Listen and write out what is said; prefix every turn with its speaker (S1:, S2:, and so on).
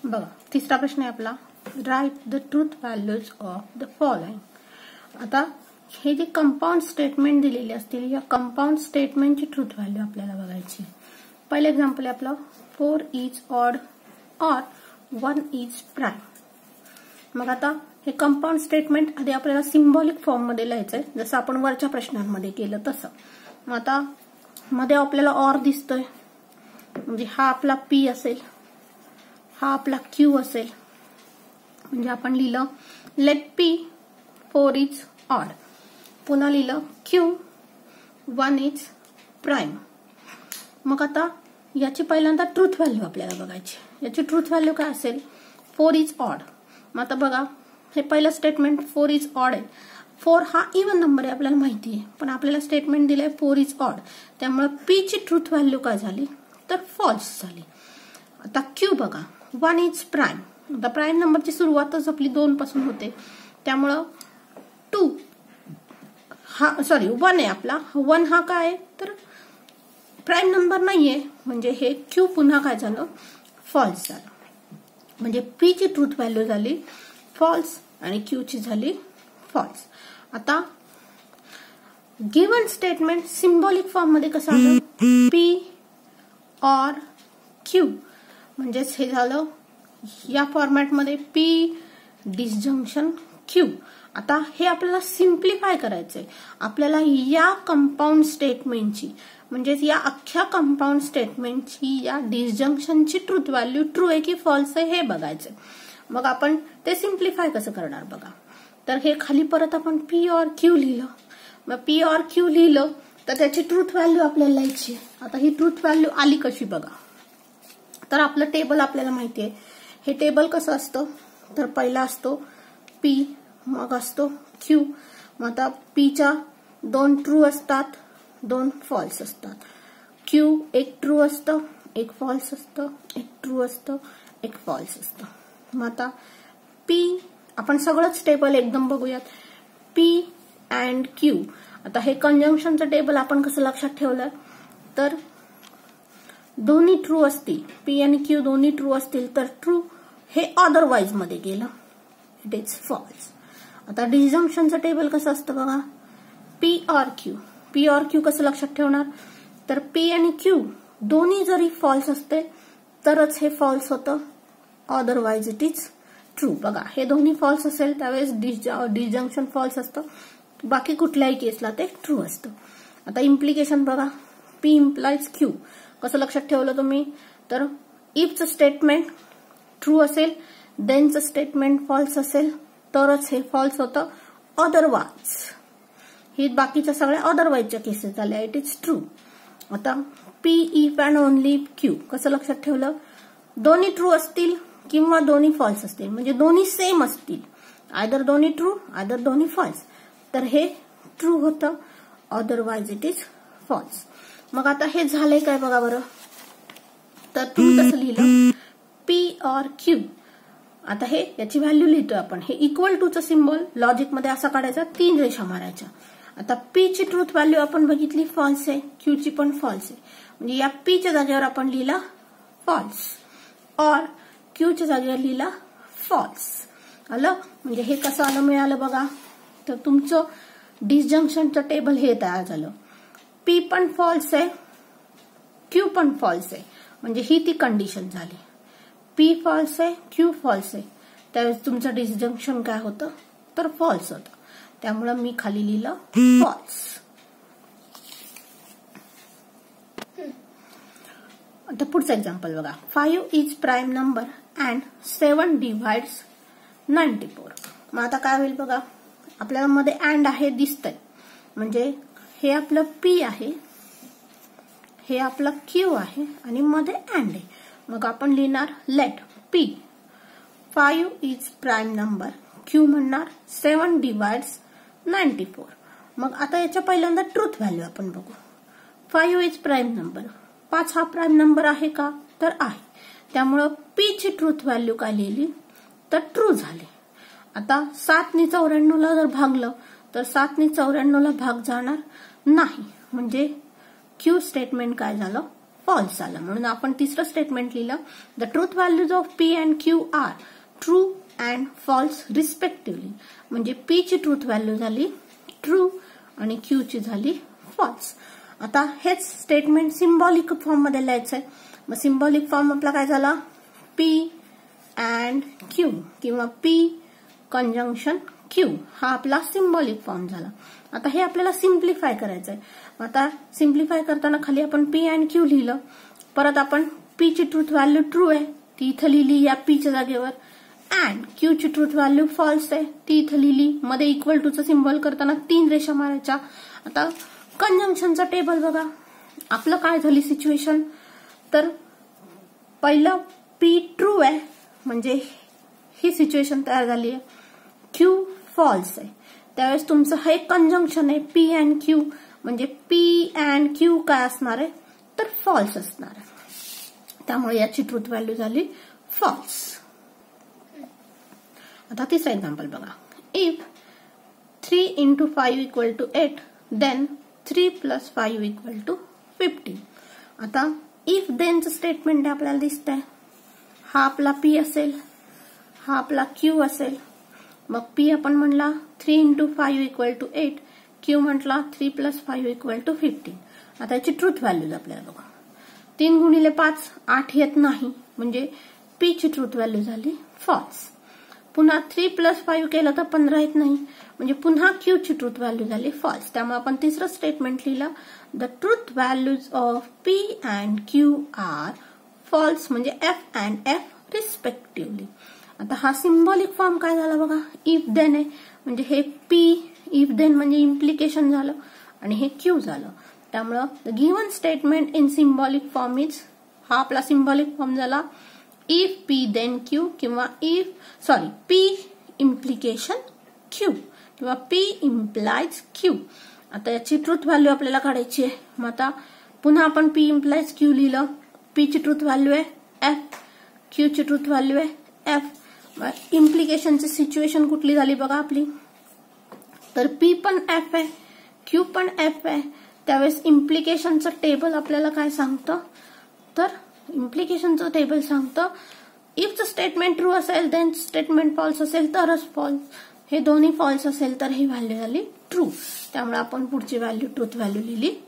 S1: बघा तिसरा प्रश्न आहे आपला, write the truth values of the following. आता हे जे कंपाऊंड स्टेटमेंट दिलेले असतील या कंपाऊंड स्टेटमेंटची ट्रूथ व्हॅल्यू आपल्याला बघायची। पहिलं एक्झाम्पल आहे आपलं 4 इज ऑड और 1 इज प्राइम। मग आता हे कंपाऊंड स्टेटमेंट आधी आपल्याला सिंबॉलिक फॉर्म मध्ये लिहायचंय, जसं आपण वरच्या प्रश्नांमध्ये केलं तसं। मग आता मध्ये आपल्याला ऑर दिसतोय, म्हणजे हा आपला पी असेल, हा आपला क्यू असेल, म्हणजे आपण लिहिलं लेट पी 4 इज ऑड, पुन्हा लिहिलं क्यू 1 इज प्राइम। मग आता याची पहिल्यांदा ट्रूथ व्हॅल्यू आपल्याला बघायची। याची ट्रूथ व्हॅल्यू काय असेल, 4 इज ऑड। मग आता बघा हे पहिलं स्टेटमेंट 4 इज ऑड आहे। 4 हा इवन नंबर आहे आपल्याला माहिती आहे, पण आपल्याला स्टेटमेंट दिलंय 4 इज ऑड, त्यामुळे पी ची ट्रूथ व्हॅल्यू काय झाली तर फॉल्स झाली। आता क्यू बघा 1 इज प्राइम, आता प्राइम नंबरची सुरुवातच आपली 2 पासून होते, त्यामुळं 2 हा 1 आहे आपला, 1 हा काय आहे तर प्राइम नंबर नाहीये, म्हणजे हे क्यू पुन्हा काय झालं फॉल्स झालं। म्हणजे पी ची ट्रूथ व्हॅल्यू झाली फॉल्स आणि क्यू ची झाली फॉल्स। आता गिवन स्टेटमेंट सिंबॉलिक फॉर्म मध्ये कसं आलं, पी और क्यू, म्हणजेच हे झालं या फॉर्मॅटमध्ये पी डिसजंक्शन क्यू। आता हे आपल्याला सिम्प्लिफाय करायचंय, आपल्याला या कंपाऊंड स्टेटमेंटची म्हणजेच या अख्ख्या कंपाऊंड स्टेटमेंटची या डिसजंक्शनची ट्रूथ व्हॅल्यू ट्रू आहे की फॉल्स आहे हे बघायचंय। मग आपण ते सिम्प्लिफाय कसं करणार बघा, तर हे खाली परत आपण पी और क्यू लिहिलं, मग पी और क्यू लिहिलं तर त्याची ट्रूथ व्हॅल्यू आपल्याला लिहायची। आता ही ट्रूथ व्हॅल्यू आली कशी बघा, तर आपलं टेबल आपल्याला माहिती आहे। हे टेबल कसं असतं तर पहिला असतो पी, मग असतो क्यू, मग आता पीच्या 2 ट्रू असतात 2 फॉल्स असतात, क्यू एक ट्रू असतं 1 फॉल्स असतं, 1 ट्रू असतं 1 फॉल्स असतं। मग आता पी आपण सगळंच टेबल एकदम बघूयात, पी अँड क्यू। आता हे कंजंक्शनचं टेबल आपण कसं लक्षात ठेवलं तर दोन्ही ट्रू असतील, पी आणि क्यू दोन्ही ट्रू असतील तर ट्रू, हे अदरवाइज मध्ये गेलं इट इज फॉल्स। आता डिसजंक्शनचं टेबल कसं असतं बघा, पी और क्यू, पी और क्यू कसं लक्षात ठेवणार तर पी आणि क्यू दोन्ही जरी फॉल्स असते तरच हे फॉल्स होतं, अदरवाइज इट इज ट्रू। बघा हे दोन्ही फॉल्स असेल त्यावेळेस डिसजंक्शन फॉल्स असतं, बाकी कुठल्याही केसला ते ट्रू असतं। आता इम्प्लिकेशन बघा, पी इम्प्लाइज क्यू कसं लक्षात ठेवलं तुम्ही तर इफचं स्टेटमेंट ट्रू असेल, देनचं स्टेटमेंट फॉल्स असेल तरच हे फॉल्स होतं, अदरवाइज ही बाकीच्या सगळ्या अदरवाइजच्या केसेस झाल्या इट इज ट्रू। आता P if and only Q कसं लक्षात ठेवलं, दोन्ही ट्रू असतील किंवा दोन्ही फॉल्स असतील, म्हणजे दोन्ही सेम असतील, आयदर दोन्ही ट्रू आयदर दोन्ही फॉल्स, तर हे ट्रू होतं, अदरवाइज इट इज फॉल्स। मग आता हे झालंय काय बघा बरं, तर तुम्ही कसं लिहिलं पी और क्यू। आता हे याची व्हॅल्यू लिहितोय आपण, हे इक्वल टूचं सिम्बॉल लॉजिक मध्ये असा काढायचा, 3 रेषा मारायच्या। आता पी ची ट्रूथ व्हॅल्यू आपण बघितली फॉल्स आहे, क्यू ची पण फॉल्स आहे, म्हणजे या पी च्या जागेवर आपण लिहिला फॉल्स और क्यू च्या जागेवर लिहिला फॉल्स आलं। म्हणजे हे कसं आलं मिळालं बघा, तर तुमचं डिसजंक्शनचं टेबल हे तयार झालं, पी पण फॉल्स आहे क्यू पण फॉल्स आहे, म्हणजे ही ती कंडिशन झाली, पी फॉल्स आहे क्यू फॉल्स आहे, त्यावेळेस तुमचं डिसजंक्शन काय होतं तर फॉल्स होतं, त्यामुळे मी खाली लिहिलं फॉल्स। आता पुढचं एक्झाम्पल बघा, 5 is prime number and 7 divides 94। मग आता काय होईल बघा, आपल्याला मध्ये अँड आहे दिसतंय, म्हणजे हे आपलं पी आहे, हे आपलं क्यू आहे आणि मध्ये अँड आहे। मग आपण लिहिणार let P 5 is prime number, Q म्हणणार 7 डिव्हाइड्स 94। मग आता याच्या पहिल्यांदा ट्रूथ व्हॅल्यू आपण बघू, 5 इज प्राइम नंबर, 5 हा प्राइम नंबर आहे का तर आहे, त्यामुळं पी ची ट्रूथ व्हॅल्यू काय लिहिली तर ट्रू झाली। आता 7 ने 94 ला जर भागलं तर 7 ने 94 ला भाग जाणार नाही, म्हणजे क्यू स्टेटमेंट काय झालं फॉल्स झालं. म्हणून आपण तिसरं स्टेटमेंट लिहिलं, the truth values of P and Q are true and false respectively. म्हणजे पी ची ट्रूथ व्हॅल्यू झाली ट्रू आणि क्यू ची झाली फॉल्स. आता हेच स्टेटमेंट सिम्बॉलिक फॉर्म मध्ये लिहायचंय. मग सिम्बॉलिक फॉर्म आपला काय झाला, पी अँड क्यू किंवा पी कंजंक्शन क्यू हा आपला सिम्बॉलिक फॉर्म झाला. आता हे आपल्याला सिम्प्लिफाय करायचंय. आता सिम्प्लिफाय करताना खाली आपण पी अँड क्यू लिहिलं, परत आपण पी ची ट्रूथ व्हॅल्यू ट्रू आहे ती इथं लिहिली या पी च्या जागेवर, अँड क्यू ची ट्रूथ व्हॅल्यू फॉल्स आहे ती इथं लिहिली. मध्ये इक्वल टू चं सिम्बॉल करताना 3 रेषा मारायच्या. आता कंजंक्शनचं टेबल बघा, आपलं काय झाली सिच्युएशन, तर पहिलं पी ट्रू आहे म्हणजे ही सिच्युएशन तयार झाली आहे, क्यू फॉल्स आहे. त्यावेळेस तुमचं हे कंजंक्शन आहे पी अँड क्यू, म्हणजे पी अँड क्यू काय असणार आहे तर फॉल्स असणार आहे. त्यामुळे याची ट्रूथ व्हॅल्यू झाली फॉल्स. आता तिसरा एक्झाम्पल बघा, if 3 into 5 equal to 8 then 3 plus 5 equal to 15. आता इफ देनचं स्टेटमेंट आपल्याला दिसतंय. हा आपला पी असेल, हा आपला क्यू असेल. मग पी आपण म्हणला 3 into 5 equal to 8, क्यू म्हटला 3 plus 5 equal to 15. आता याची ट्रूथ व्हॅल्यूज आपल्याला बघा, 3 गुणिले 5 8 येत नाही म्हणजे पी ची ट्रूथ व्हॅल्यू झाली फॉल्स. पुन्हा 3 plus 5 केलं तर 15 येत नाही म्हणजे पुन्हा क्यू ची ट्रूथ व्हॅल्यू झाली फॉल्स. त्यामुळे आपण तिसरं स्टेटमेंट लिहिलं, the truth values of P and Q are false म्हणजे एफ अँड एफ रिस्पेक्टिव्हली. आता हा सिम्बॉलिक फॉर्म काय झाला बघा, इफ देन आहे म्हणजे हे पी, इफ देन म्हणजे इम्प्लिकेशन झालं आणि हे क्यू झालं. त्यामुळं the given statement in symbolic form is, हा आपला सिम्बॉलिक फॉर्म झाला इफ पी देन क्यू किंवा पी इम्प्लिकेशन क्यू किंवा पी इम्प्लाइज क्यू. आता याची ट्रूथ व्हॅल्यू आपल्याला काढायची आहे. मग आता पुन्हा आपण पी इम्प्लाइज क्यू लिहिलं, पी ची ट्रूथ व्हॅल्यू आहे एफ, क्यू ची ट्रूथ व्हॅल्यू आहे एफ. इम्प्लिकेशनची सिच्युएशन कुठली झाली बघा आपली, तर पी पण एफ आहे क्यू पण एफ आहे. त्यावेळेस इम्प्लिकेशनचं टेबल आपल्याला काय सांगतं, तर इम्प्लिकेशनचं टेबल सांगतं इफचं स्टेटमेंट ट्रू असेल देन स्टेटमेंट फॉल्स असेल तरच फॉल्स, हे दोन्ही फॉल्स असेल तर ही व्हॅल्यू झाली ट्रू. त्यामुळे आपण पुढची व्हॅल्यू ट्रूथ व्हॅल्यू लिहिली